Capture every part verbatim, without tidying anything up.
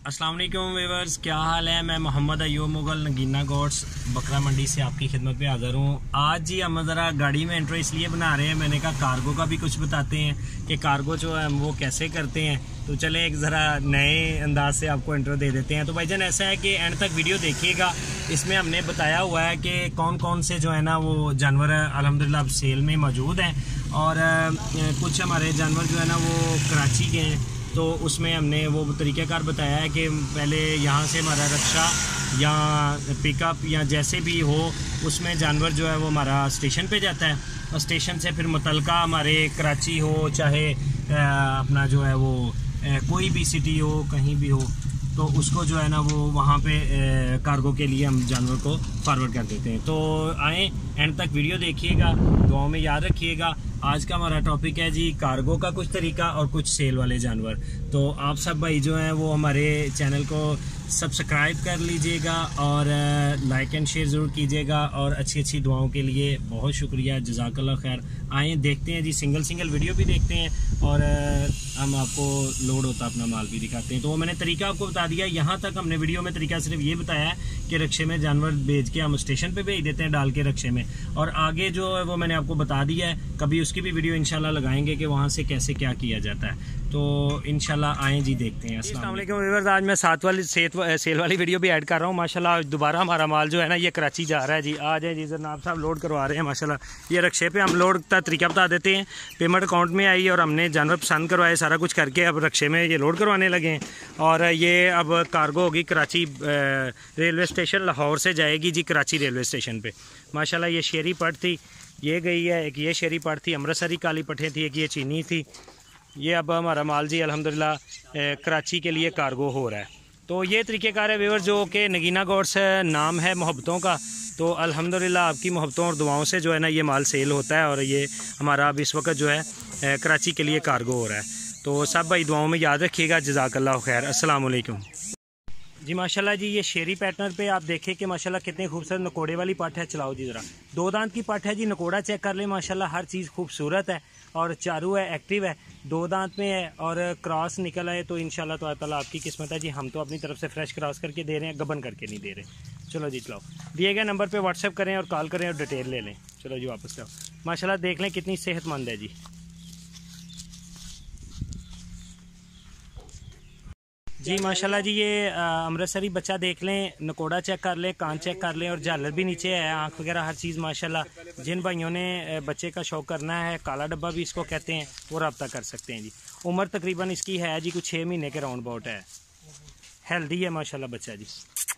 अस्सलाम वालेकुम व्यूअर्स, क्या हाल है। मैं मोहम्मद अयूब मुगल नगीना गोट्स बकरा मंडी से आपकी खिदमत में हाज़िर हूँ। आज जी हम ज़रा गाड़ी में इंट्रो इसलिए बना रहे हैं, मैंने कहा कार्गो का भी कुछ बताते हैं कि कार्गो जो है वो कैसे करते हैं। तो चले एक ज़रा नए अंदाज से आपको इंट्रो दे देते हैं। तो भाईजान ऐसा है कि एंड तक वीडियो देखिएगा, इसमें हमने बताया हुआ है कि कौन कौन से जो है ना वो जानवर अल्हम्दुलिल्लाह अब सेल में मौजूद हैं, और कुछ हमारे जानवर जो है ना वो कराची के हैं। तो उसमें हमने वो तरीक़ाकार बताया है कि पहले यहाँ से हमारा रक्षा या पिकअप या जैसे भी हो उसमें जानवर जो है वो हमारा स्टेशन पे जाता है, और स्टेशन से फिर मुतलका हमारे कराची हो चाहे अपना जो है वो कोई भी सिटी हो कहीं भी हो, तो उसको जो है ना वो वहाँ पे कार्गो के लिए हम जानवर को फॉरवर्ड कर देते हैं। तो आए एंड तक वीडियो देखिएगा, दुआओं में याद रखिएगा। आज का हमारा टॉपिक है जी कार्गो का कुछ तरीका और कुछ सेल वाले जानवर। तो आप सब भाई जो हैं वो हमारे चैनल को सब्सक्राइब कर लीजिएगा और लाइक एंड शेयर ज़रूर कीजिएगा, और अच्छी अच्छी दुआओं के लिए बहुत शुक्रिया, जज़ाकल्लाह खैर। आए देखते हैं जी, सिंगल सिंगल वीडियो भी देखते हैं और हम आपको लोड होता अपना माल भी दिखाते हैं। तो वो मैंने तरीका आपको बता दिया। यहाँ तक हमने वीडियो में तरीका सिर्फ ये बताया है कि रक्शे में जानवर भेज के हम स्टेशन पे भेज देते हैं डाल के रक्शे में, और आगे जो है वो मैंने आपको बता दिया है। कभी उसकी भी वीडियो इंशाल्लाह लगाएंगे कि वहाँ से कैसे क्या किया जाता है। तो इंशाल्लाह आएँ जी, देखते हैं। अस्सलाम वालेकुम व्यूअर्स, आज मैं सात वाली सेल सेल वाली वीडियो भी ऐड कर रहा हूँ। माशाल्लाह दोबारा हमारा माल जो है ना ये कराची जा रहा है जी। आ जाए जी, जनाब साहब लोड करवा रहे हैं माशाल्लाह। ये रक्शे पे हम लोड का तरीका बता देते हैं। पेमेंट अकाउंट में आई और हमने जानवर पसंद करवाए, सारा कुछ करके अब रक्शे में ये लोड करवाने लगे हैं। और ये अब कार्गो होगी कराची रेलवे स्टेशन, लाहौर से जाएगी जी कराची रेलवे स्टेशन पे। माशाल्लाह ये शेरी पट थी, ये गई है, एक ये शेरी पट थी, अमृतसरी काली पट्टे थी, एक ये चीनी थी। ये अब हमारा माल जी अल्हम्दुलिल्लाह कराची के लिए कार्गो हो रहा है। तो ये तरीक़ेकार है व्यूअर, जो कि नगीना गोट्स नाम है मोहब्बतों का। तो अल्हम्दुलिल्लाह आपकी मोहब्बतों और दुआओं से जो है ना ये माल सेल होता है, और ये हमारा अब इस वक्त जो है कराची के लिए कार्गो हो रहा है। तो सब भाई दुआओं में याद रखिएगा, जज़ाकल्लाह खैर। अस्सलाम वालेकुम जी। माशाल्लाह जी ये शेरी पैटर्न पे आप देखें कि माशाल्लाह कितने खूबसूरत नकोड़े वाली पट है। चलाओ जी ज़रा, दो दांत की पट है जी, नकोड़ा चेक कर ले। माशाल्लाह हर चीज़ खूबसूरत है, और चारू है, एक्टिव है, दो दांत में है, और क्रॉस निकल आए तो इंशाल्लाह तो ताला आपकी किस्मत है जी। हम तो अपनी तरफ से फ्रेश क्रॉस करके दे रहे हैं, गबन करके नहीं दे रहे। चलो जी चलाओ, दिए गए नंबर पर व्हाट्सएप करें और कॉल करें और डिटेल ले लें। चलो जी वापस लाओ। माशाल्लाह देख लें कितनी सेहतमंद है जी। जी माशाल्लाह जी ये अमृतसरी बच्चा देख लें, नकोड़ा चेक कर लें, कान चेक कर लें, और झालर भी नीचे है, आँख वगैरह हर चीज़ माशाल्लाह। जिन भाइयों ने बच्चे का शौक़ करना है, काला डब्बा भी इसको कहते हैं, वो रब्ता कर सकते हैं जी। उम्र तकरीबन इसकी है जी कुछ छः महीने के राउंड अबाउट है, हेल्दी है माशाल्लाह बच्चा जी।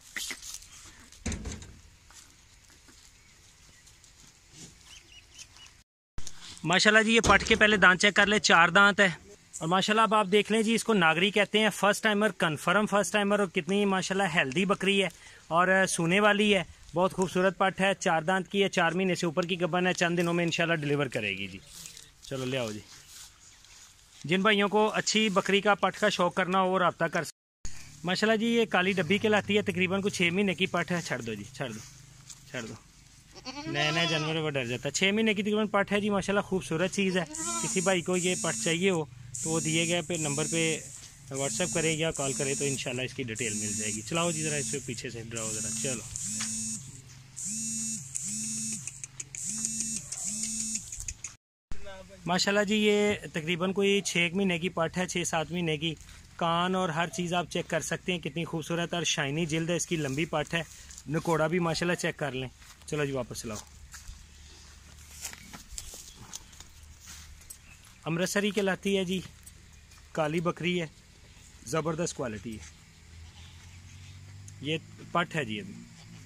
माशाल्लाह जी ये पट के पहले दांत चेक कर ले, चार दांत है। और माशाल्लाह अब आप देख लें जी, इसको नागरी कहते हैं, first timer, confirm first timer. और कितनी माशाल्लाह हेल्दी बकरी है और सूने वाली है, बहुत खूबसूरत पट है, चार दांत की है, चार महीने से ऊपर की गबन है, चंद दिनों में इंशाल्लाह डिलीवर करेगी जी। चलो ले आओ जी। जिन भाइयों को अच्छी बकरी का पट का शौक़ करना हो वो रब्ता कर सकते। माशाल्लाह जी ये काली डब्बी कहलाती है, तकरीबन कुछ छः महीने की पट है। छड़ दो जी, छड़ दो छड़ दो, नए नए जानवर वो डर जाता है। छः महीने की तकरीबन पट है जी, माशाल्लाह खूबसूरत चीज़ है। किसी भाई को ये पट चाहिए हो तो वो दिए गए पे नंबर पे व्हाट्सएप करें या कॉल करें तो इंशाल्लाह इसकी डिटेल मिल जाएगी। चलाओ जी ज़रा, इसको पीछे से ड्राओ ज़रा। चलो माशाल्लाह जी ये तकरीबन कोई छः महीने की पट है, छः सात महीने की। कान और हर चीज़ आप चेक कर सकते हैं, कितनी खूबसूरत और शाइनी जिल्द है इसकी, लंबी पट है। नकोड़ा भी माशाल्लाह चेक कर लें। चलो जी वापस चलाओ। अमृतसरी कहलाती है जी, काली बकरी है, ज़बरदस्त क्वालिटी है। ये पट है जी, अभी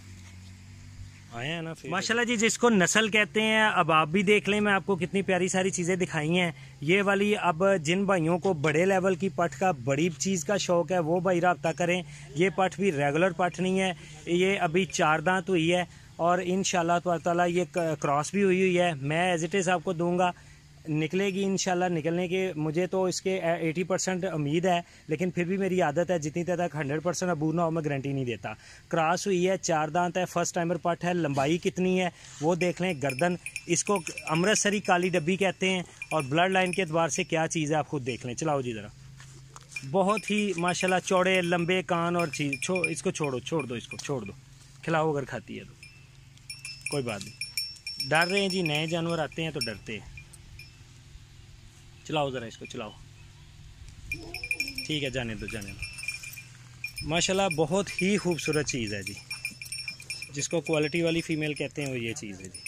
आए हैं ना माशाल्लाह जी। जिसको नस्ल कहते हैं, अब आप भी देख लें, मैं आपको कितनी प्यारी सारी चीज़ें दिखाई हैं। ये वाली अब जिन भाइयों को बड़े लेवल की पट का, बड़ी चीज़ का शौक़ है, वो भाई रब्ता करें। ये पट भी रेगुलर पट नहीं है, ये अभी चार दांत हुई है, और इंशाल्लाह ताला ये क्रॉस भी हुई हुई है। मैं एज इट इज़ आपको दूंगा, निकलेगी इंशाल्लाह। निकलने के मुझे तो इसके अस्सी परसेंट उम्मीद है, लेकिन फिर भी मेरी आदत है जितनी तक हंड्रेड परसेंट अबूर ना हो मैं गारंटी नहीं देता। क्रॉस हुई है, चार दांत है, फर्स्ट टाइमर पट है। लंबाई कितनी है वो देख लें, गर्दन, इसको अमृतसरी काली डब्बी कहते हैं, और ब्लड लाइन के एतबार से क्या चीज़ है आप खुद देख लें। चलाओ जी ज़रा। बहुत ही माशाल्लाह चौड़े लंबे कान और चीज़ छो इसको छोड़ो छोड़ दो इसको छोड़ दो खिलाओ अगर खाती है तो कोई बात नहीं। डर रहे हैं जी, नए जानवर आते हैं तो डरते हैं। चलाओ ज़रा इसको चलाओ, ठीक है जाने दो जाने दो। माशाल्लाह बहुत ही खूबसूरत चीज़ है जी, जिसको क्वालिटी वाली फ़ीमेल कहते हैं वो ये चीज़ है जी।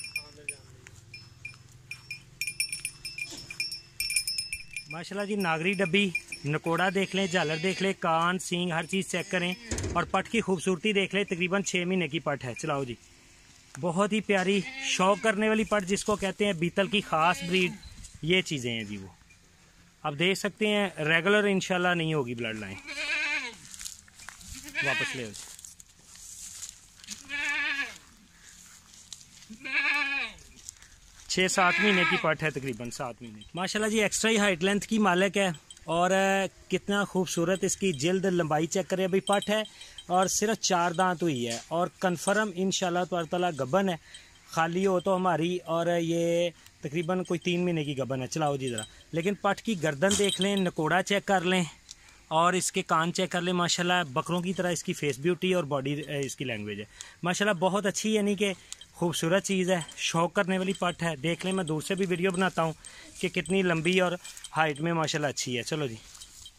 माशाल्लाह जी नागरी डब्बी, नकोड़ा देख लें, झालर देख लें, कान सींग हर चीज़ चेक करें और पट की खूबसूरती देख लें। तकरीबन छः महीने की पट है। चलाओ जी, बहुत ही प्यारी शौक करने वाली पट जिसको कहते हैं, बीतल की ख़ास ब्रीड, ये चीज़ें हैं जी। वो आप देख सकते हैं रेगुलर इंशाल्लाह नहीं होगी ब्लड लाइन। वापस ले छः सात महीने की पट है, तकरीबन सात महीने। माशाल्लाह जी एक्स्ट्रा ही हाइट लेंथ की मालिक है और कितना खूबसूरत इसकी जिल्द लंबाई चेक करें। अभी पट है और सिर्फ चार दांत हुई है और कन्फर्म इंशाल्लाह ताला गबन है। खाली हो तो हमारी, और ये तकरीबन कोई तीन महीने की गबन है। चलाओ जी ज़रा, लेकिन पट की गर्दन देख लें, नकोड़ा चेक कर लें और इसके कान चेक कर लें। माशाल्लाह बकरों की तरह इसकी फेस ब्यूटी और बॉडी इसकी लैंग्वेज है माशाल्लाह बहुत अच्छी, यानी कि खूबसूरत चीज़ है, शौक करने वाली पट है। देख लें, मैं दूर से भी वीडियो बनाता हूँ कि कितनी लंबी और हाइट में माशाल्लाह अच्छी है। चलो जी,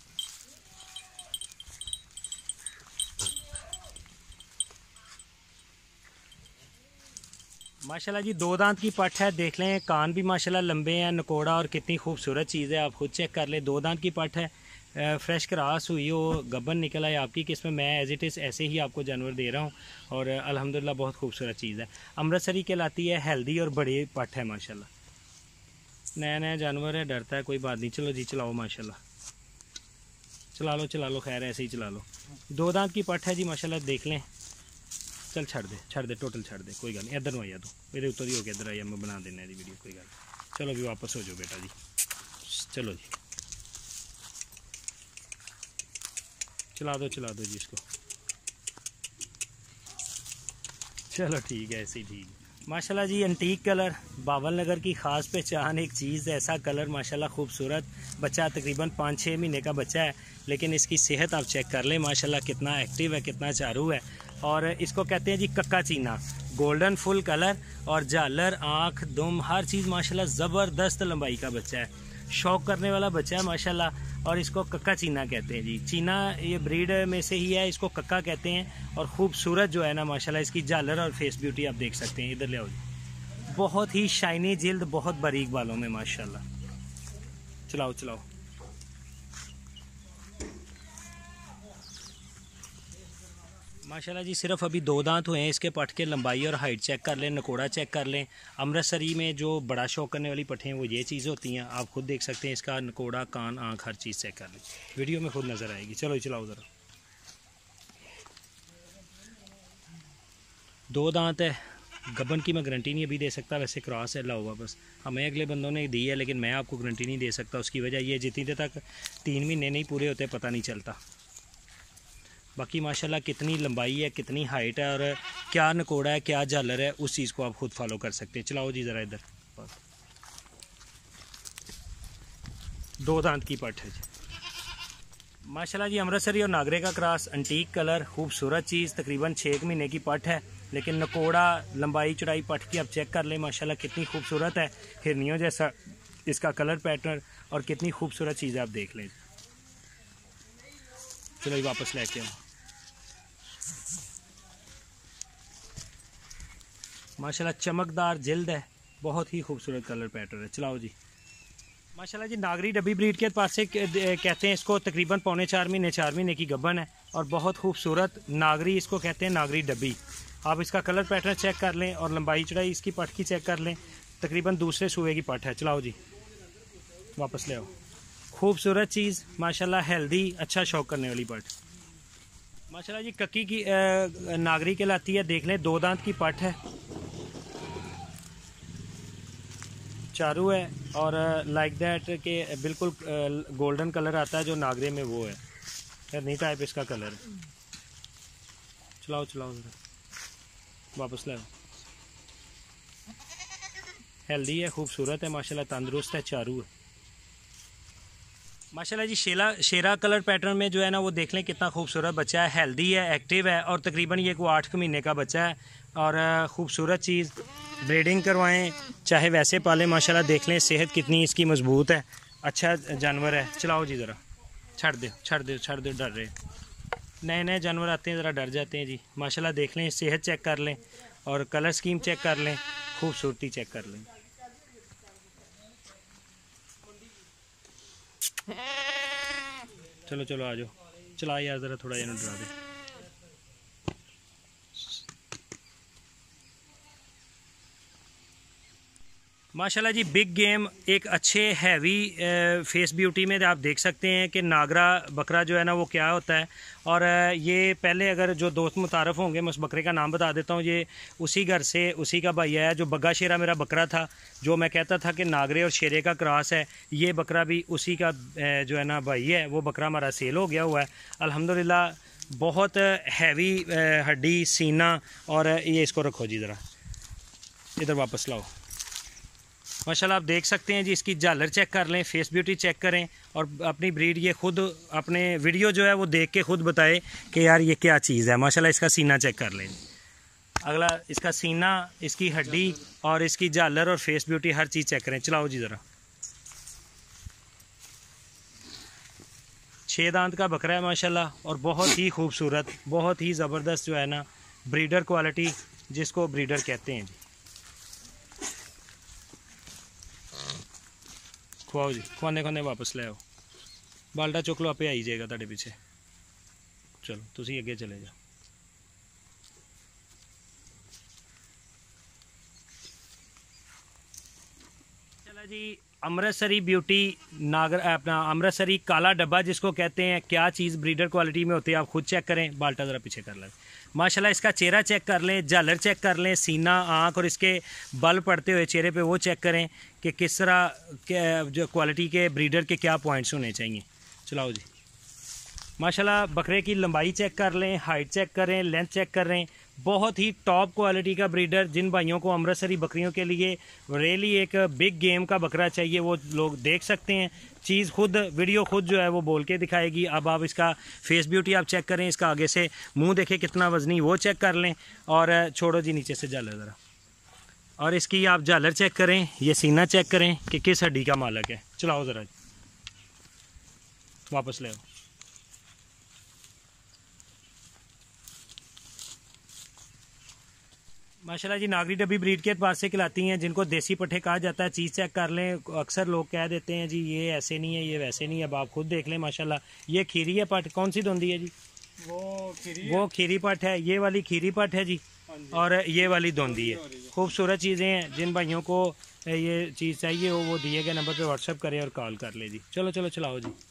माशाल्लाह जी दो दांत की पट है। देख लें कान भी माशाल्लाह लंबे हैं, नकोड़ा, और कितनी खूबसूरत चीज़ है, आप खुद चेक कर लें। दो दांत की पट है, फ्रेश क्रास हुई हो, गबन निकल आए आपकी किस्म। मैं एज इट इज़ ऐसे ही आपको जानवर दे रहा हूँ और अल्हम्दुलिल्लाह बहुत खूबसूरत चीज़ है। अमृतसरी कहलाती है, हेल्दी और बड़ी पट है माशाल्लाह। नया नया जानवर है, डरता है, कोई बात नहीं। चलो जी चलाओ, माशाल्लाह चला लो चला लो, खैर ऐसे ही चला लो। दो दांत की पट है जी माशाल्लाह, देख लें। चल छड़ दे छड़ दे टोटल छड़ दे, कोई गल नहीं। इधर आइया तू, मेरे उत्तर ही हो गया, इधर आइया, मैं बना देना जी वीडियो, कोई गल। चलो भी वापस हो जाओ बेटा जी, चलो जी चला दो चला दो जी इसको। चलो ठीक है, ऐसे ही ठीक है। माशाल्लाह जी एंटीक कलर, बावल नगर की ख़ास पहचान एक चीज़, ऐसा कलर माशाल्लाह खूबसूरत। बच्चा तकरीबन पाँच छः महीने का बच्चा है, लेकिन इसकी सेहत आप चेक कर लें माशाल्लाह, कितना एक्टिव है, कितना चारू है। और इसको कहते हैं जी कक्का चीना, गोल्डन फुल कलर और झालर, आँख, दुम, हर चीज़ माशाल्लाह ज़बरदस्त लंबाई का बच्चा है, शौक करने वाला बच्चा है माशाल्लाह। और इसको कक्का चीना कहते हैं जी। चीना ये ब्रीड में से ही है, इसको कक्का कहते हैं। और ख़ूबसूरत जो है ना माशाल्लाह, इसकी झालर और फेस ब्यूटी आप देख सकते हैं। इधर ले आओ जी, बहुत ही शाइनी जिल्द, बहुत बारीक बालों में माशाल्लाह। चलाओ चलाओ, माशाल्लाह जी सिर्फ अभी दो दांत हुए हैं इसके। पट के लंबाई और हाइट चेक कर लें, नकोड़ा चेक कर लें। अमृतसरी में जो बड़ा शौक करने वाली पट्ठें हैं वो ये चीज़ होती हैं, आप खुद देख सकते हैं। इसका नकोड़ा, कान, आँख, हर चीज़ चेक कर लें, वीडियो में खुद नज़र आएगी। चलो चलाओ ज़रा, दो दांत है, गबन की मैं गारंटी नहीं अभी दे सकता, वैसे क्रॉस है। लाओ वापस, हमें अगले बंदों ने दी है, लेकिन मैं आपको गारंटी नहीं दे सकता। उसकी वजह ये, जितनी देर तक तीन महीने नहीं पूरे होते पता नहीं चलता। बाकी माशाल्लाह कितनी लंबाई है, कितनी हाइट है और क्या नकोड़ा है, क्या झालर है, उस चीज़ को आप खुद फॉलो कर सकते हैं। चलाओ जी ज़रा इधर, दो दांत की पट है जी माशाल्लाह जी। अमृतसरी और नागरे का क्रॉस, एंटीक कलर, खूबसूरत चीज़, तकरीबन छः महीने की पट है, लेकिन नकोड़ा, लंबाई चौड़ाई पट की आप चेक कर लें माशाल्लाह, कितनी खूबसूरत है, हिरनियों जैसा इसका कलर पैटर्न, और कितनी खूबसूरत चीज़ आप देख लें। चलो ये वापस लेके आओ, माशाल्लाह चमकदार जिल्द है, बहुत ही खूबसूरत कलर पैटर्न है। चलाओ जी, माशाल्लाह जी नागरी डब्बी ब्रीड के पास से कहते हैं इसको, तकरीबन पौने चार महीने चार महीने की गबन है और बहुत खूबसूरत नागरी इसको कहते हैं, नागरी डब्बी। आप इसका कलर पैटर्न चेक कर लें और लंबाई चौड़ाई इसकी पट की चेक कर लें, तकरीबन दूसरे सूबे की पट है। चलाओ जी वापस ले आओ, खूबसूरत चीज़ माशाल्लाह, हेल्दी, अच्छा शौक करने वाली पट माशाल्लाह जी। कक्की की आ, नागरी कहलाती है, देख लें, दो दांत की पट है, चारू है और लाइक दैट के बिल्कुल गोल्डन कलर आता है जो नागरे में, वो है नहीं टाइप इसका कलर है। चलाओ चलाओ वापस लाओ, हेल्दी है, खूबसूरत है माशाल्लाह, तंदुरुस्त है, चारू है। माशाल्लाह जी शेरा शेरा कलर पैटर्न में जो है ना वो देख लें कितना खूबसूरत बच्चा है, हेल्दी है, एक्टिव है और तकरीबन ये को आठ महीने का बच्चा है और खूबसूरत चीज़। ब्रीडिंग करवाएं चाहे वैसे पालें, माशाल्लाह देख लें सेहत कितनी इसकी मजबूत है, अच्छा जानवर है। चलाओ जी ज़रा, छड़ दो छड़ दो छड़ दो, डर रहे नए नए जानवर आते हैं ज़रा डर जाते हैं जी। माशाल्लाह देख लें, सेहत चेक कर लें और कलर स्कीम चेक कर लें, खूबसूरती चेक कर लें। चलो चलो आ जाओ, चला यार ज़रा थोड़ा ये डरा दे। माशाल्लाह जी बिग गेम एक अच्छे हैवी फेस ब्यूटी में आप देख सकते हैं कि नागरा बकरा जो है ना वो क्या होता है। और ये पहले अगर जो दोस्त मुतारफ़ होंगे मैं उस बकरे का नाम बता देता हूँ। ये उसी घर से उसी का भाई है जो बग्गा शेरा मेरा बकरा था, जो मैं कहता था कि नागरे और शेरे का क्रॉस है। ये बकरा भी उसी का जो है ना भाई है, वो बकरा हमारा सेल हो गया हुआ है अल्हम्दुलिल्लाह। बहुत हैवी हड्डी सीना। और ये इसको रखो जी ज़रा, इधर वापस लाओ। माशाल्लाह आप देख सकते हैं जी, इसकी झालर चेक कर लें, फेस ब्यूटी चेक करें और अपनी ब्रीड ये खुद अपने वीडियो जो है वो देख के खुद बताए कि यार ये क्या चीज़ है। माशाल्लाह इसका सीना चेक कर लें। अगला इसका सीना, इसकी हड्डी और इसकी झालर और फेस ब्यूटी हर चीज़ चेक करें। चलाओ जी ज़रा। छः दांत का बकरा है माशाल्लाह और बहुत ही खूबसूरत, बहुत ही ज़बरदस्त जो है ना ब्रीडर क्वालिटी जिसको ब्रीडर कहते हैं जी। खुआओ जी, खुआने खुआने वापस ले आओ। बाल्टा चुक लो, आपे आई जाएगा तुहाडे पीछे। चलो तुसी अगे चले जाओ। चला जी अमृतसरी ब्यूटी नागर अपना अमृतसरी काला डब्बा जिसको कहते हैं, क्या चीज़ ब्रीडर क्वालिटी में होती है आप खुद चेक करें। बाल्टा ज़रा पीछे कर लें। माशाल्लाह इसका चेहरा चेक कर लें, झालर चेक कर लें, सीना, आँख और इसके बल पड़ते हुए चेहरे पे वो चेक करें कि किस तरह के जो क्वालिटी के ब्रीडर के क्या पॉइंट्स होने चाहिए। चलाओ जी। माशाल्लाह बकरे की लंबाई चेक कर लें, हाइट चेक करें, लेंथ चेक कर लें। बहुत ही टॉप क्वालिटी का ब्रीडर। जिन भाइयों को अमृतसरी बकरियों के लिए रियली एक बिग गेम का बकरा चाहिए वो लोग देख सकते हैं। चीज़ खुद वीडियो खुद जो है वो बोल के दिखाएगी। अब आप इसका फेस ब्यूटी आप चेक करें, इसका आगे से मुंह देखें कितना वजनी, वो चेक कर लें। और छोड़ो जी नीचे से झालर ज़रा, और इसकी आप झालर चेक करें, ये सीना चेक करें कि किस हड्डी का मालक है। चलाओ ज़रा, वापस ले आओ। माशाल्लाह जी नागरी डब्बी ब्रीड के पास से खिलाती हैं, जिनको देसी पट्ठे कहा जाता है। चीज़ चेक कर लें। अक्सर लोग कह देते हैं जी ये ऐसे नहीं है, ये वैसे नहीं है। अब आप खुद देख लें। माशाल्लाह ये खीरी है पट, कौन सी धुंधी है जी? वो खीरी वो खीरी पट है। ये वाली खीरी पट है जी, और ये वाली धुंधी है। खूबसूरत चीज़ें हैं। जिन भाइयों को ये चीज़ चाहिए हो वो दिए गए नंबर पर व्हाट्सअप करें और कॉल कर ले जी। चलो चलो चलाओ जी।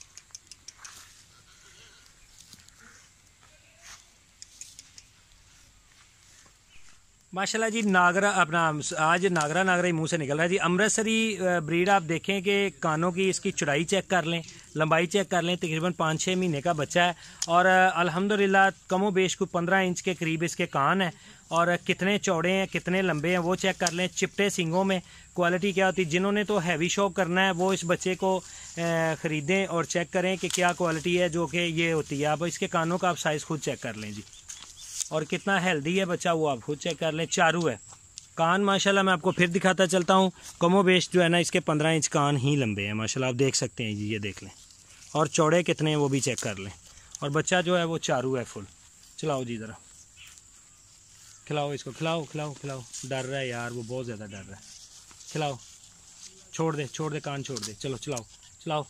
माशाल्लाह जी नागरा अपना आज नागरा नागरा ही मुंह से निकल रहा है जी। अमृतसरी ब्रीड आप देखें कि कानों की इसकी चौड़ाई चेक कर लें, लंबाई चेक कर लें। तकरीबन पाँच छः महीने का बच्चा है और अल्हम्दुलिल्लाह कमो बेश को पंद्रह इंच के करीब इसके कान हैं। और कितने चौड़े हैं कितने लंबे हैं वो चेक कर लें। चिपटे सींगों में क्वालिटी क्या होती है। जिन्होंने तो हैवी शौक करना है वो इस बच्चे को ख़रीदें और चेक करें कि क्या क्वालिटी है जो कि ये होती है। अब इसके कानों का आप साइज़ खुद चेक कर लें जी, और कितना हेल्दी है बच्चा वो आप खुद चेक कर लें। चारू है कान माशाल्लाह। मैं आपको फिर दिखाता चलता हूँ। कमो बेश जो है ना इसके पंद्रह इंच कान ही लंबे हैं माशाल्लाह, आप देख सकते हैं जी। ये देख लें, और चौड़े कितने हैं वो भी चेक कर लें। और बच्चा जो है वो चारू है फुल। चलाओ जी ज़रा, खिलाओ इसको, खिलाओ खिलाओ खिलाओ। डर रहा है यार वो, बहुत ज़्यादा डर रहा है। खिलाओ, छोड़ दे छोड़ दे कान छोड़ दे। चलो चलाओ चलाओ।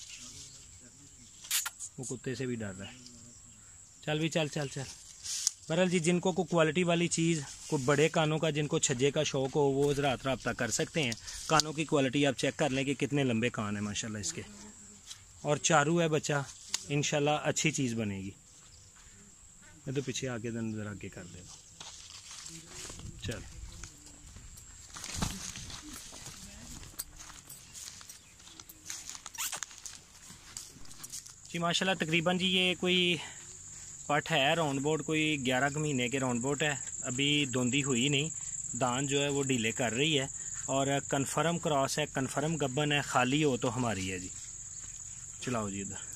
वो कुत्ते से भी डर रहा है। चल भी चल चल चल। बहरहाल जी जिनको को क्वालिटी वाली चीज़ को बड़े कानों का, जिनको छज्जे का शौक़ हो वो ज़रात रब्ता कर सकते हैं। कानों की क्वालिटी आप चेक कर लें कि कितने लंबे कान हैं माशाल्लाह इसके। और चारू है बच्चा, इंशाल्लाह अच्छी चीज़ बनेगी। मैं तो पीछे आके ज़रा आगे कर दे दो। चल जी माशाल्लाह तकरीबन जी ये कोई पट है राउंड बोर्ड, कोई ग्यारह महीने के राउंड बोर्ड है। अभी धुंधी हुई नहीं, दान जो है वो ढीले कर रही है। और कन्फर्म क्रॉस है, कन्फर्म गब्बन है, खाली हो तो हमारी है जी। चलाओ जी इधर,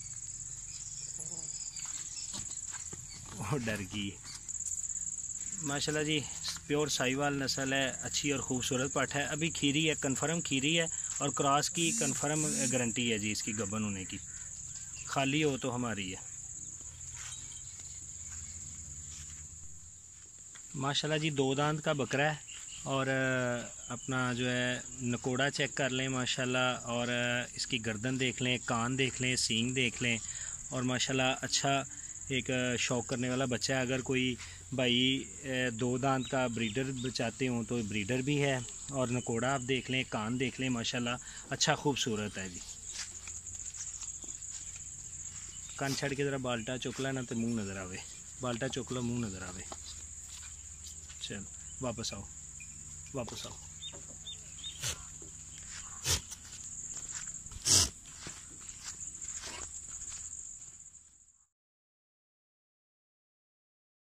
वो डर गई। माशाल्लाह जी प्योर साहिवाल नस्ल है, अच्छी और ख़ूबसूरत पट है। अभी खीरी है, कंफर्म खीरी है और क्रॉस की कंफर्म गारंटी है जी इसकी गबन होने की, खाली हो तो हमारी है। माशाल्लाह जी दो दांत का बकरा है और अपना जो है नकोड़ा चेक कर लें माशाल्लाह, और इसकी गर्दन देख लें, कान देख लें, सींग देख लें, और माशाल्लाह अच्छा एक शौक करने वाला बच्चा है। अगर कोई भाई दो दांत का ब्रीडर चाहते हों तो ब्रीडर भी है, और नकोड़ा आप देख लें, कान देख लें, माशाल्लाह अच्छा खूबसूरत है जी। कान छड़ के ज़रा बाल्टा चुक ला ना तो मुँह नज़र आवे, बाल्टा चुक लो मुँह नज़र आवे। चलो वापस आओ, वापस आओ।